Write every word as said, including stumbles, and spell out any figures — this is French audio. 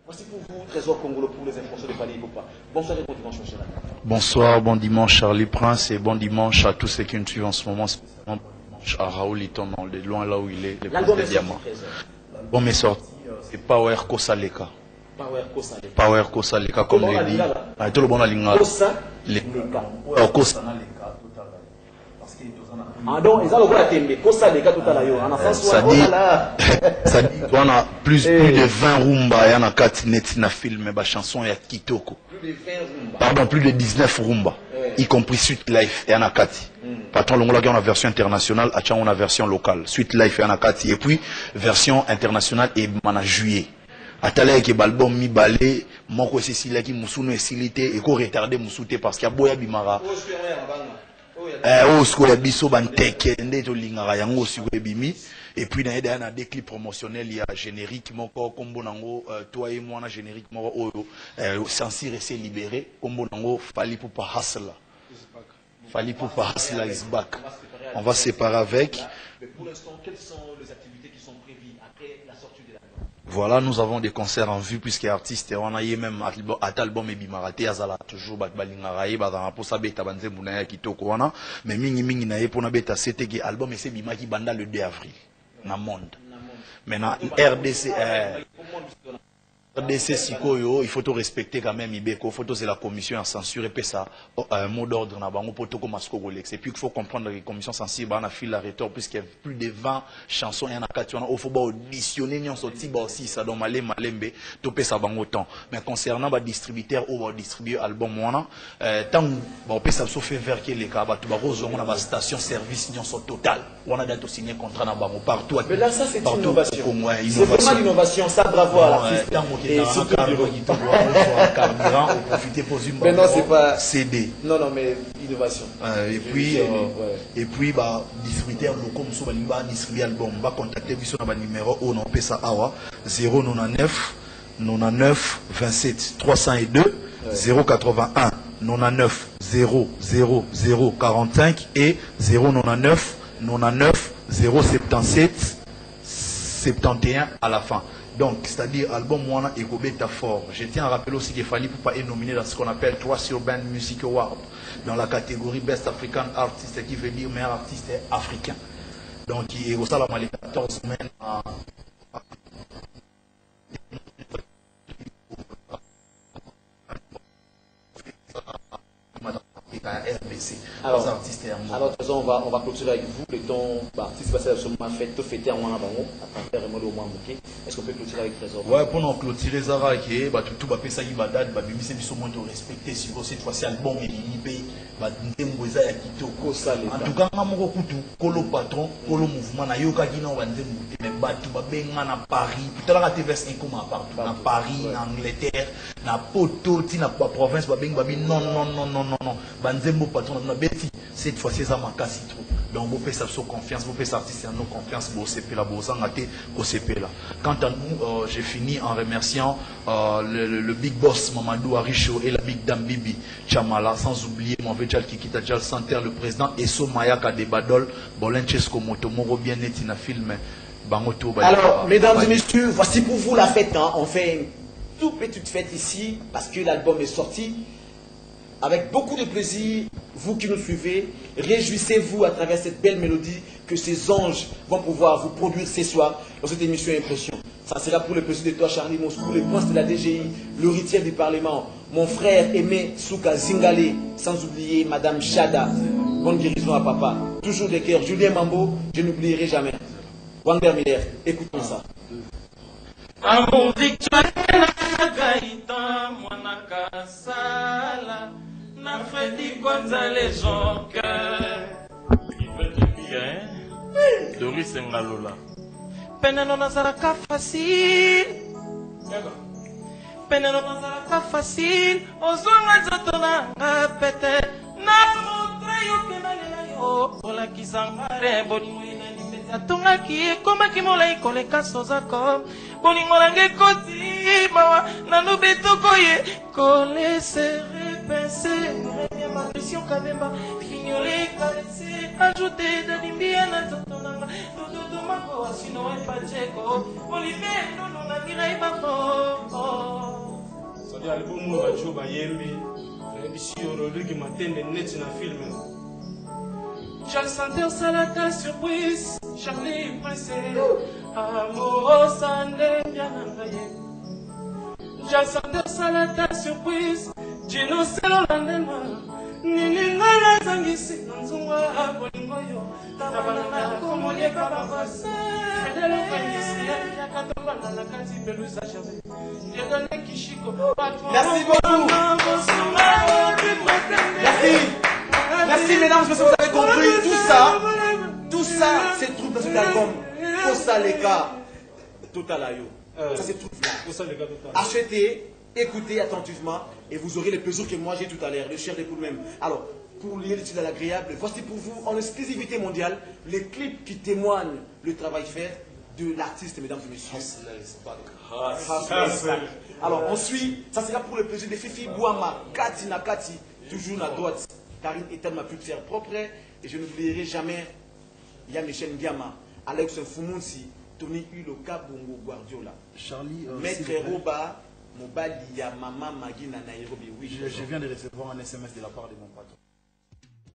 Voici pour vous, Trésor Congolo, pour les informations de Fally Ipupa. Bonsoir et bon dimanche, mon cher ami. Bonsoir, bon dimanche Charlie Prince et bon dimanche à tous ceux qui nous suivent en ce moment, spécialement bon dimanche à Raoul Iton, de loin là où il est, le L'album Prince est des sorti, Diamants. Trésor. L'album est sorti, c'est Power Kosaleka. Power Kosaleka. Power Kosaleka, comme Comment les on a dit. lingala? Ah, tout le monde a lingala. Kosa Les- Leka. Power Kosaleka. Ah donc, ils ont le droit à t'aimer. Kosa Leka tout à l'heure. En France, Ça oh dit, là là. ça dit, on a plus, Eh. plus de vingt rumba, il y en a quatre net na film, bah chanson, il y a Kitoko. Plus de vingt rumba. Pardon, plus de dix-neuf rumba, Ouais. y compris Suite Life et Anakati. Patron Longola, on a version internationale, Achan, on a version locale. Suite Life et Anakati. Et puis, version internationale et mana juillet. Atala ke balbum mi balé, moko Cécilia qui musuno esilité et ko retardé musouté parce qu'il y a boya bimara. Oh, je suis rien, banga. Oh, il y a Eh, oh, ce qu'on a biso banteke, nde to lingara yango si bimi. Et puis, dans a des clips promotionnels, il y a générique, moko, combo nango, euh, toi et moi, on a générique, moko, oh, euh, censé rester libéré, combo nango, Fally Ipupa Hustler. Fally Ipupa Hustler is back. On va se séparer avec. Mais pour l'instant, quelles sont les activités qui sont prévues après la sortie de l'album? Voilà, nous avons des concerts en vue, puisque artistes, on a eu même à l'album et bimarate, azala toujours balingaraye, bazana pour sa beta banze munaya kitoko wana, mais mingi mingi na ye pour na beta c'était que album et c'est bimaki banda le deux avril, na monde. Maintenant, R D C, euh, R D C Sikoyo, il faut tout respecter quand même Ibeko, il faut tout c'est la commission à censurer, puis ça, un mot d'ordre na bango pour tout comme Asko Rolex. Et puis il faut comprendre que la commission sensible, on a fil la rhétor, puisqu'il y a plus de vingt chansons, il y en a quatre, il faut auditionner, il y a aussi, ça doit malé, malembe, tout peut ça bango temps. Mais concernant les distributeurs ou les distributeurs album, tant que peut ça fait vers que les cas, on a une station service, il y a total. On a déjà signé contrat na bango partout. Mais là, ça, c'est une partout, innovation. au moins, C'est vraiment l'innovation, ça, bravo à Bon, l'artiste. euh, tant que Et dans surtout, un carburant, il doit avoir un carburant, on profiter pour une Mais non, c'est pas- C D. Non, non, mais innovation. Euh, et Je- puis, j'ai euh, aimé, ouais. et puis, bah, distributeur local, nous sommes allés distribuer album, bah, contacter, puis, sur le numéro, on a fait ça, awa, zéro neuf neuf vingt-sept trois cent deux, zéro quatre-vingt-un, quatre-vingt-neuf, zéro zéro zéro quarante-cinq et zéro neuf neuf zéro soixante-dix-sept soixante et un à la fin. Donc, c'est-à-dire, album Moana et Gobeta fort. Je tiens à rappeler aussi qu'il fallait pour pas être nominé dans ce qu'on appelle trois Urban Music Award, dans la catégorie Best African Artist, qui veut dire meilleur artiste africain. Donc, il est au salam les quatorze semaines à R B C. Alors, artistes et en alors, de toute façon, on va, on va clôturer avec vous. Le temps, bah, si c'est passé absolument fait, tout fêter en moins avant, à travers le au moins bouquet. Est-ce qu'on peut clôturer avec Trésor? Ouais, pour nous clôturer Zara, qui est, bah, tout, tout, bah, ça y va date, bah, bébé, c'est du moins de respecter, si vous, cette fois-ci, album, et il bah, n'imboisa ya kitoko. En tout cas, on a mon kutu, kolo patron, kolo mouvement, na yoka gina, on va dire, mais bah, tout, bah, ben, à Paris, tout à l'heure, T V S un partout, na Paris, na Angleterre, na Poto, na province, bah, ben, bah, non, non, non, non, non, non, bah, nzembo patron, na Betty, cette fois-ci, ça m'a cassé trop. Donc, vous faites ça sur confiance, vous faites ça artiste en nos confiance, vous C P là, vous en gâtez, vous C P là. Quant à nous, euh, j'ai fini en remerciant euh, le, le, le big boss Mamadou Aricho et la big dame Bibi Chamala, sans oublier mon Vejal Kikita Djal Santer, le président, et So Mayaka de Badol, Bolenchesko Motomoro, bien net, il a filmé. Alors, mesdames et messieurs, voici pour vous la fête. Hein. On fait une toute petite fête ici, parce que l'album est sorti. Avec beaucoup de plaisir, vous qui nous suivez, réjouissez-vous à travers cette belle mélodie que ces anges vont pouvoir vous produire ce soir dans cette émission Impression. Ça sera pour le plaisir de toi, Charlie Moscou, le prince de la D G I, l'héritier du Parlement, mon frère Aimé Souka Zingale, sans oublier Madame Chada. Bonne guérison à papa. Toujours des cœurs. Julien Mambo, je n'oublierai jamais. Wander Miller, écoutons ça. Amour victoire, Gaïtan, Mwanakasala, na Freddy Gonzalez Jonker. Il fait du bien, Doris Ngalola. Penano Nazaraka facile. Penano Nazaraka facile. Ozonga Zotona, Pete. Na montre yo kenalela yo. Ola Kizangare, Bonimoina, Nipeta. Tonga ki, koma ki molai koleka sozako. Bolingo lange koti mawa nano betoko ye coller serrer pincer revient ma pression kabemba fignoler caresser ajouter de limbia na totonanga dodo Mako, Asino et Pacheco, Olivier, Nono, Nagira et Bako. C'est l'album où Bajo Bayembi, ici au Rodrigue qui m'attend de net dans le film. J'ai le senteur salata surprise, Charlie pressé, amour sandé bien envoyé. J'ai le senteur salata surprise, Gino Selolandema, Nini Nala Zangisi, Nanzunga Abolingoyo, Tabanana Komoye Kababase, Fidel Fangisi, Yakatobana Nakati Belusa Javé, Yadane Kishiko, Merci beaucoup. Merci. Merci mesdames, messieurs, vous avez compris tout ça. Tout ça, c'est tout dans cet album. Tout ça, les gars. Total Ayo. Ça, c'est tout là. Achetez, écoutez attentivement et vous aurez les plaisirs que moi j'ai tout à l'heure, le cher des coups de même. Alors, pour lier l'utile à l'agréable, voici pour vous, en exclusivité mondiale, les clips qui témoignent le travail fait de l'artiste, mesdames et messieurs. Alors, on suit, ça sera pour le plaisir de Fifi Bouama, Kati Nakati, toujours à droite. Karine est ma plus chère propre et je n'oublierai jamais Yann Michel Ndiama, Alex Fumunsi, Tony Hulo, Kabongo Guardiola. Charlie, euh, Maître Roba, Mobali, Maman Magina Nairobi. Oui, je, je viens de recevoir un S M S de la part de mon patron.